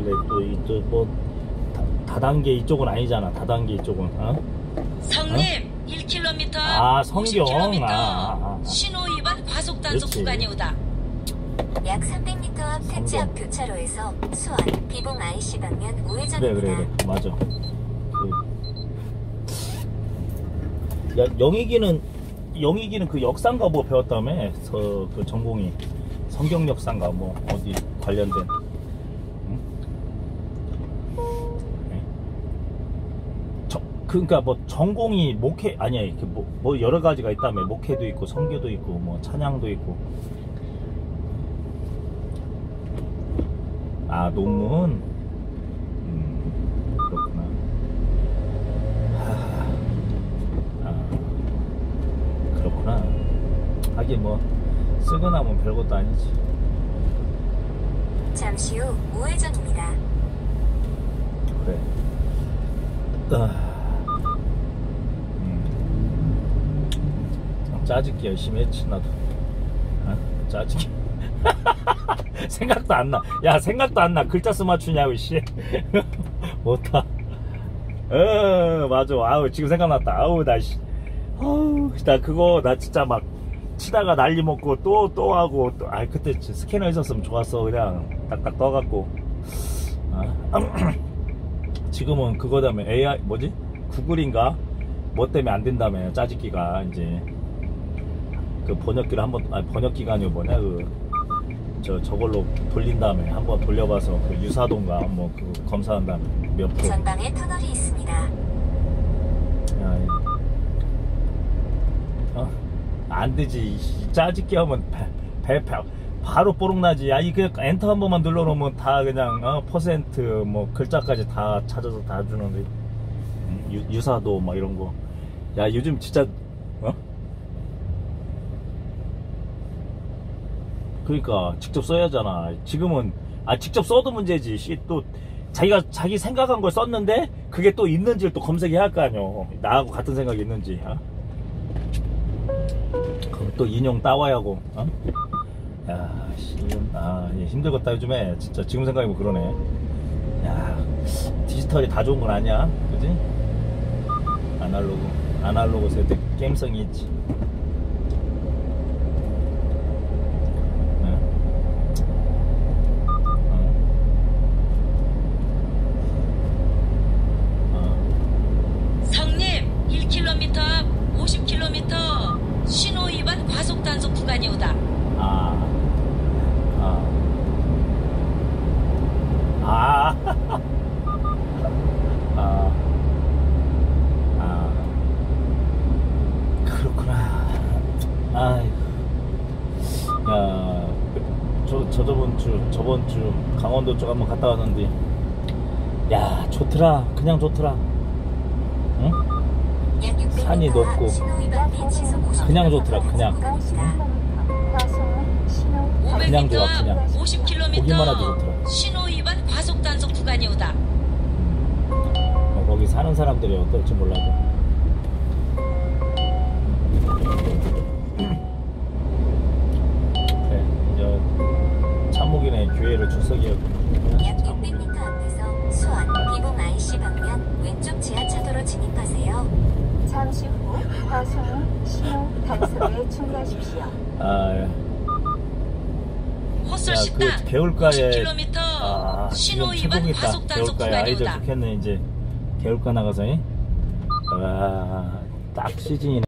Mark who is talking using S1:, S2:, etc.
S1: 있길래 또 이쪽 뭐 다단계 이쪽은 아니잖아. 다단계 이쪽은. 어?
S2: 성님
S1: 어?
S2: 1km
S1: 아, 성경.
S2: 50km 신호 위반 과속 단속
S1: 그렇지.
S2: 구간이 오다.
S3: 약 300m 앞 택지 앞 교차로에서 수원, 비봉 IC 방면 우회전입니다.
S1: 그래 맞아. 야, 영희기는 그 역사인가 뭐 배웠다며. 그 전공이 성경 역사인가 뭐 어디 관련된. 응? 네. 그러니까 뭐 전공이 목회 아니야. 뭐 여러 가지가 있다며. 목회도 있고 성교도 있고 뭐 찬양도 있고. 아, 논문. 그렇구나. 그렇구나. 하긴 뭐 쓰고 나면 별것도 아니지.
S3: 잠시 후 우회전입니다.
S1: 그래. 짜증기 열심히 했지 나도. 짜증기. 생각도 안 나. 야, 생각도 안 나. 글자 수 맞추냐고 씨. 못하. 맞아. 아우, 지금 생각났다. 아우, 나 씨. 나 그거 나 진짜 막 치다가 난리 먹고 또 하고 또. 그때 스캐너 있었으면 좋았어. 그냥 딱딱 떠갖고. 지금은 그거다며. AI 뭐지? 구글인가? 뭐 때문에 안 된다며. 짜집기가 이제 그 번역기를 한번 번역기가 아니고 뭐냐 저걸로 돌린 다음에 한번 돌려봐서 그 유사도인가 뭐 그 검사한 다음에 몇 프로.
S3: 전방에 터널이 있습니다.
S1: 안 되지. 짜집기 하면 바로 뽀록나지. 야, 이 그냥 엔터 한 번만 눌러놓으면 다 그냥 퍼센트 뭐 글자까지 다 찾아서 다 주는데. 유사도 막 이런 거. 야, 요즘 진짜 그러니까 직접 써야 하잖아. 지금은 직접 써도 문제지. 또 자기 생각한 걸 썼는데 그게 또 있는지를 또 검색해야 할 거 아니야. 나하고 같은 생각이 있는지. 그럼 또 인용 따와야 하고. 야, 힘들겠다 요즘에. 진짜 지금 생각해보면 그러네. 야, 디지털이 다 좋은 건 아니야, 그지? 아날로그 세대 게임성이 있지.
S2: 성님 1km 앞 50km 신호 위반 과속 단속 구간이 오다.
S1: 그렇구나. 야, 저번 주 강원도 쪽 한번 갔다 왔는데, 야, 좋더라. 그냥 좋더라. 응? 산이 높고 그냥 좋더라. 그냥 좋아. 그냥
S2: 50km
S1: 보기만 해도 좋더라.
S2: 신호 위반 과속 단속 구간이 오다.
S1: 거기 사는 사람들이 어떨지 몰라도. 그래, 이제 참목이네. 교회를 출석이었고.
S3: 약 600m 앞에서 수원, 비봉 IC 방면 왼쪽 지하차도로 진입하세요. 잠시 후 과속 신호 단속에 주의하십시오.
S2: 헛솔
S1: 야,
S2: 식당
S1: 그 개울가에
S2: 50km 신호
S1: 지금
S2: 위반
S1: 최고겠다.
S2: 과속 단속
S1: 개울가에
S2: 구간이
S1: 아이들
S2: 오다.
S1: 좋겠네. 이제 개울가 나가서 딱 시즌이네.